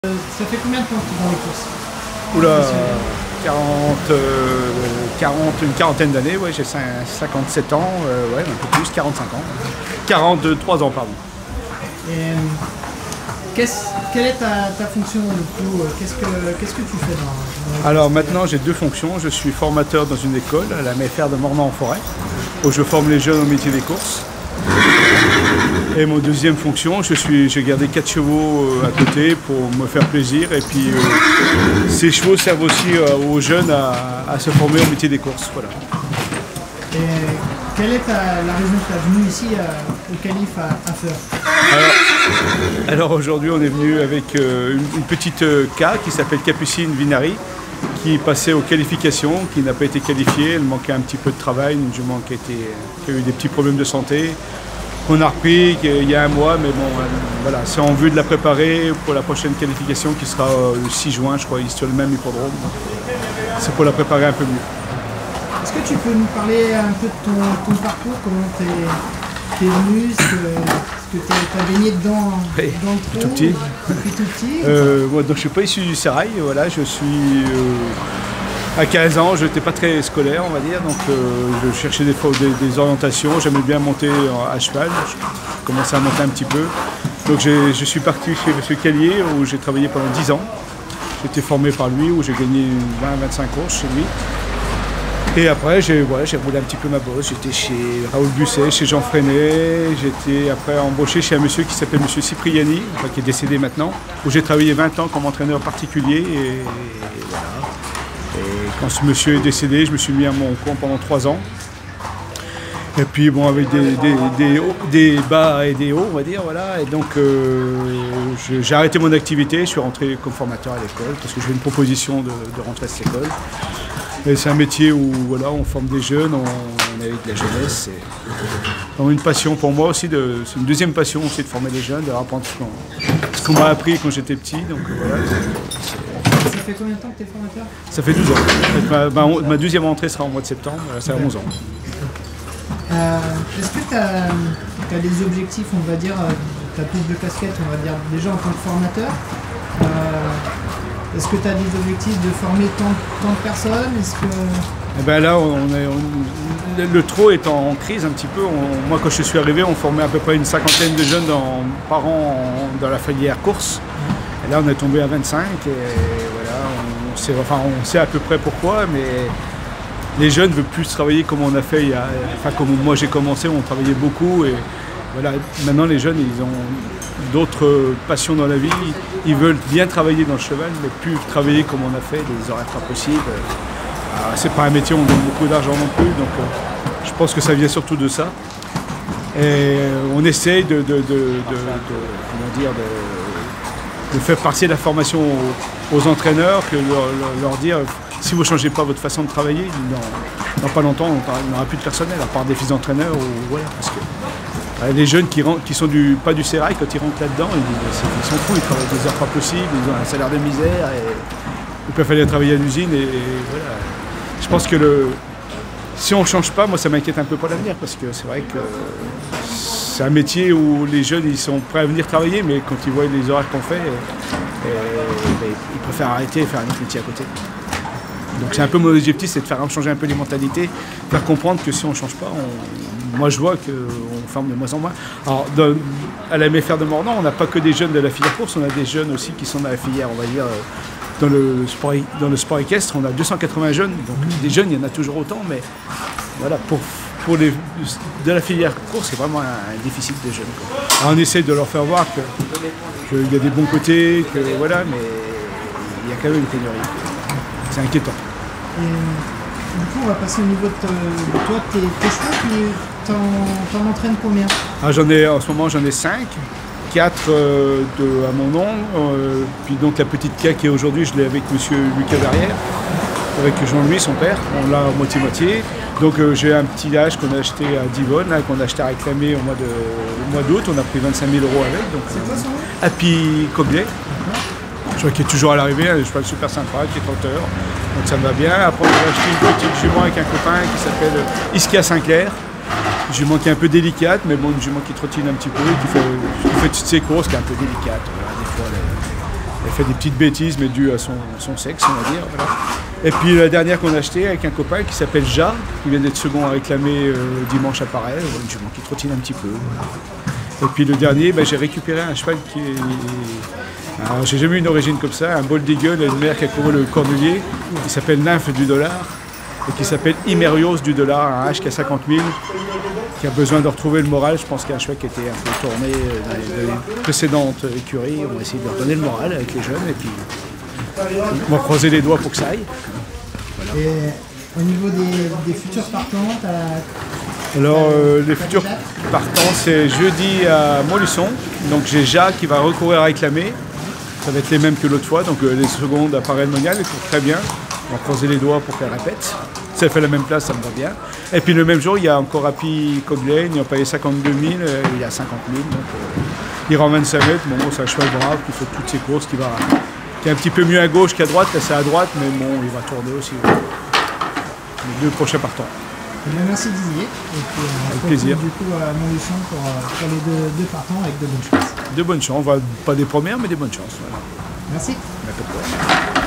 Ça fait combien de temps que tu es dans les courses? Oula, une quarantaine d'années, ouais, j'ai 57 ans, ouais, un peu plus, 45 ans. 43 ans, pardon. Et quelle est ta fonction du coup? Qu'est-ce que tu fais dans Alors maintenant j'ai deux fonctions, je suis formateur dans une école, à la MFR de Mornan-en-Forêt, où je forme les jeunes au métier des courses. Et mon deuxième fonction, j'ai gardé 4 chevaux à côté pour me faire plaisir. Et puis ces chevaux servent aussi aux jeunes à se former au métier des courses. Voilà. Et quelle est la raison que tu es venu ici au Calife à Feur? Alors aujourd'hui on est venu avec une petite K qui s'appelle Capucine Vinari, qui passait aux qualifications, qui n'a pas été qualifiée. Elle manquait un petit peu de travail, une jument qui a eu des petits problèmes de santé. On a repris il y a un mois, mais bon, voilà, c'est en vue de la préparer pour la prochaine qualification qui sera le 6 juin, je crois, sur le même hippodrome. C'est pour la préparer un peu mieux. Est-ce que tu peux nous parler un peu de ton parcours, comment t'es venu, est-ce que tu as baigné dedans dans le trou tout petit. Depuis tout petit Donc je ne suis pas issu du sérail, voilà, je suis... à 15 ans, je n'étais pas très scolaire, on va dire, donc je cherchais des orientations, j'aimais bien monter à cheval, je commençais à monter un petit peu. Donc je suis parti chez M. Callier, où j'ai travaillé pendant 10 ans. J'étais formé par lui, où j'ai gagné 20-25 courses chez lui. Et après, j'ai roulé un petit peu ma bosse, j'étais chez Raoul Busset, chez Jean Freinet, j'étais après embauché chez un monsieur qui s'appelle M. Cipriani, qui est décédé maintenant, où j'ai travaillé 20 ans comme entraîneur particulier, et voilà. Et quand ce monsieur est décédé, je me suis mis à mon compte pendant 3 ans. Et puis bon, avec des bas et des hauts, on va dire, voilà. Et donc j'ai arrêté mon activité, je suis rentré comme formateur à l'école, parce que j'ai une proposition de rentrer à cette école. Et c'est un métier où voilà, on forme des jeunes, on est avec de la jeunesse. C'est une passion pour moi aussi, c'est une deuxième passion aussi de former les jeunes, de apprendre ce qu'on m'a appris quand j'étais petit. Donc voilà. Ça fait combien de temps que tu es formateur? Ça fait 12 ans. Ma deuxième rentrée sera au mois de septembre, ça a 11 ans. Est-ce que tu as des objectifs, on va dire, tu as plus de casquettes, on va dire, déjà en tant que formateur? Est-ce que tu as des objectifs de former tant de personnes? Eh ben là, le trot est en crise un petit peu. Moi, quand je suis arrivé, on formait à peu près une cinquantaine de jeunes par an dans la filière course. Et là, on est tombé à 25. Et voilà, on sait à peu près pourquoi, mais les jeunes ne veulent plus travailler comme on a fait, comme moi j'ai commencé, on travaillait beaucoup. Et voilà, maintenant, les jeunes, ils ont d'autres passions dans la vie. Ils veulent bien travailler dans le cheval, mais plus travailler comme on a fait, des horaires pas possibles. C'est pas un métier où on donne beaucoup d'argent non plus, donc je pense que ça vient surtout de ça. Et on essaye de faire passer la formation aux entraîneurs, leur dire si vous ne changez pas votre façon de travailler, dans pas longtemps on n'aura plus de personnel, à part des fils d'entraîneurs. Voilà, parce que les jeunes qui sont pas du sérail, quand ils rentrent là-dedans, ils sont fous, ils travaillent des heures pas possibles, ils ont un salaire de misère, et ils peuvent aller travailler à l'usine. Et voilà. Je pense que si on ne change pas, moi ça m'inquiète un peu pour l'avenir, parce que c'est vrai que c'est un métier où les jeunes ils sont prêts à venir travailler, mais quand ils voient les horaires qu'on fait, ils préfèrent arrêter et faire un autre métier à côté. Donc c'est un peu mon objectif, c'est de faire changer un peu les mentalités, faire comprendre que si on ne change pas, moi je vois qu'on forme de moins en moins. Alors à la MFR de Mornan, on n'a pas que des jeunes de la filière course, on a des jeunes aussi qui sont dans la filière, on va dire, dans le sport équestre, on a 280 jeunes, donc des jeunes il y en a toujours autant, mais voilà, pour de la filière course, c'est vraiment un déficit de jeunes. Alors, on essaie de leur faire voir qu'il y a des bons côtés, voilà, mais il y a quand même une pénurie. C'est inquiétant. Et, du coup, on va passer au niveau de toi, tes chevaux, puis t'en entraînes combien? En ce moment, j'en ai 5. 4 à mon nom, puis donc la petite K qui est aujourd'hui, je l'ai avec M. Lucas Verrière, avec Jean-Louis, son père, on l'a moitié-moitié. Donc j'ai un petit âge qu'on a acheté à Divonne, qu'on a acheté à réclamer au mois d'août, on a pris 25 000 € avec. C'est quoi son nom? Happy Coglet, je crois qu'il est toujours à l'arrivée, un cheval super sympa, qui est trotteur, donc ça me va bien. Après on a acheté une petite jument avec un copain qui s'appelle Iskia Sinclair. Une jument qui est un peu délicate, mais bon, une jument qui trottine un petit peu, qui fait toutes ses courses, qui est un peu délicate. Voilà, des fois, Elle fait des petites bêtises, mais dues à son sexe, on va dire. Voilà. Et puis la dernière qu'on a achetée avec un copain qui s'appelle Ja, qui vient d'être second à réclamer dimanche à Paray, une jument qui trottine un petit peu. Voilà. Et puis le dernier, j'ai récupéré un cheval qui est... Alors, j'ai jamais eu une origine comme ça, un bol d'eagle, une mère qui a couru le Cornulier, qui s'appelle Nymphe du Dollar, et qui s'appelle Imerios du Dollar, un H qui a 50 000, qui a besoin de retrouver le moral. Je pense qu'il y a un cheval qui était un peu tourné dans les précédentes écuries. On va essayer de leur donner le moral avec les jeunes, et puis on va croiser les doigts pour que ça aille. Voilà. Et au niveau des futurs partants, alors les futurs partants, c'est jeudi à Montluçon. Donc j'ai Ja qui va recourir à réclamer. Ça va être les mêmes que l'autre fois, donc les secondes à Paray-le-Monial, elles courent très bien. On va croiser les doigts pour qu'elle répète. Si elle fait la même place, ça me va bien. Et puis le même jour, il y a encore Happy Coglane, il a payé 52 000, il y a 50 000. Donc il rend 25 mètres. Bon, c'est un cheval brave qui fait toutes ses courses, qui est un petit peu mieux à gauche qu'à droite. Là, c'est à droite, mais bon, il va tourner aussi. Les 2 prochains partants. Merci Didier. Et puis, avec plaisir. Du coup à Montluçon pour les deux partants avec de bonnes chances. De bonnes chances, pas des premières, mais des bonnes chances. Voilà. Merci. Mais pas de problème.